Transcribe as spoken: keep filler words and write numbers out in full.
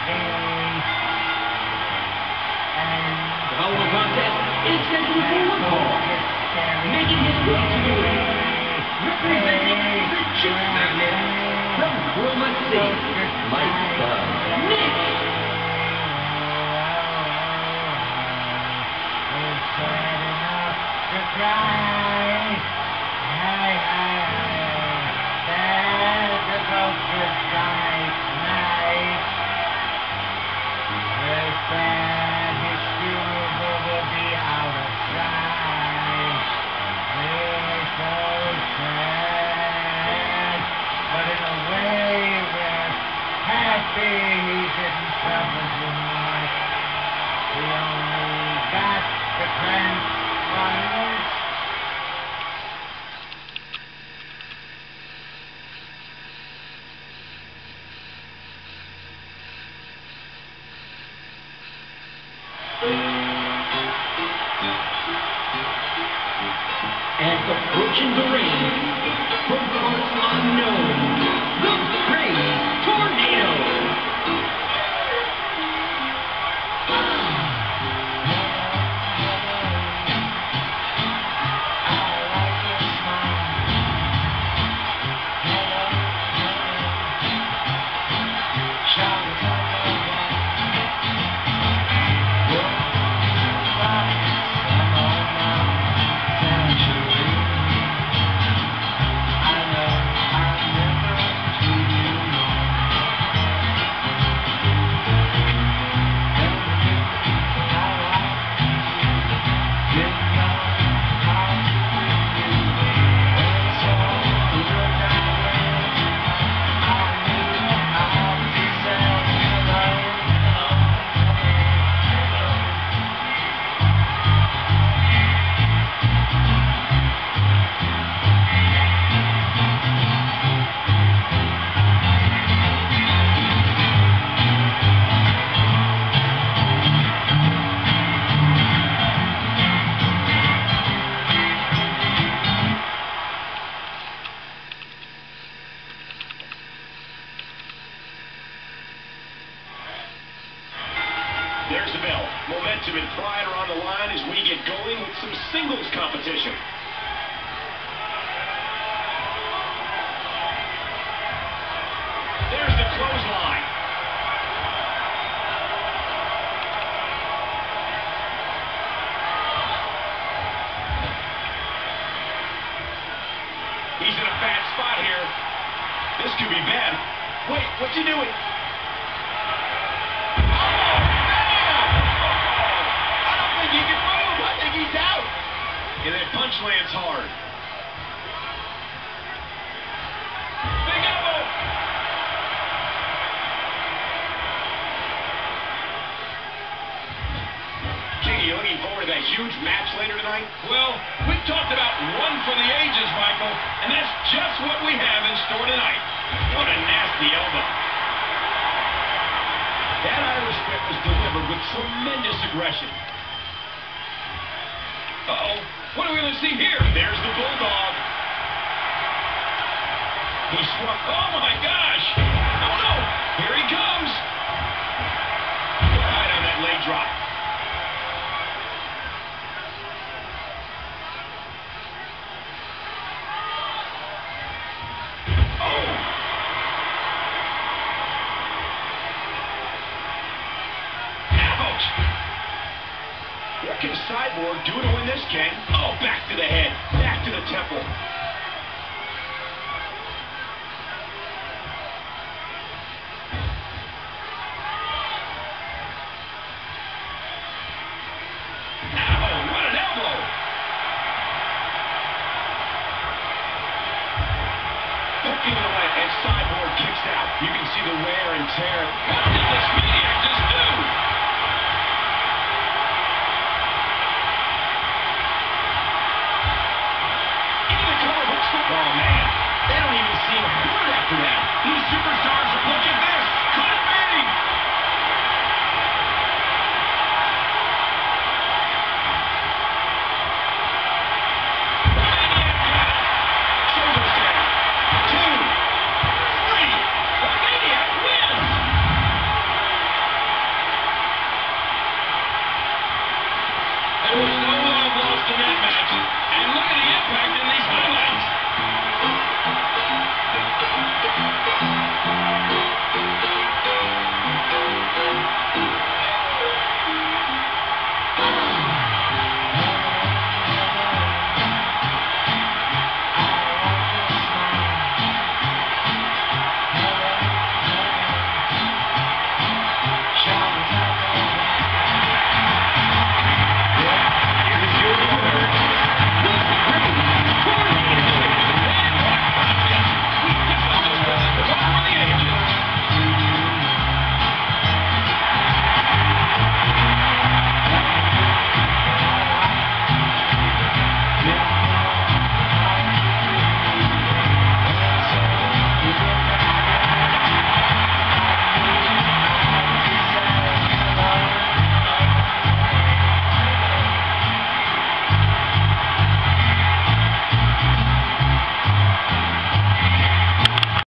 The following contest is scheduled for one fall. Making his way to the ring, representing the Chip Magnet from Oklahoma City, Mike uh, Nick. And approaching the ring, from parts unknown, the Praise Tornado. There's the bell. Momentum and pride are on the line as we get going with some singles competition. There's the clothesline. He's in a bad spot here. This could be bad. Wait, what's he doing? And that punch lands hard. Big elbow. King, you looking forward to that huge match later tonight? Well, we've talked about one for the ages, Michael, and that's just what we have in store tonight. What a nasty elbow. That Irish whip was delivered with tremendous aggression. Uh-oh. What are we going to see here? There's the Bulldog. He swung. Oh, my gosh. Oh, no. Here he comes. Right on that leg drop. Oh. Ouch. What can Cyborg do to win this, King? Oh, back to the head. Back to the temple.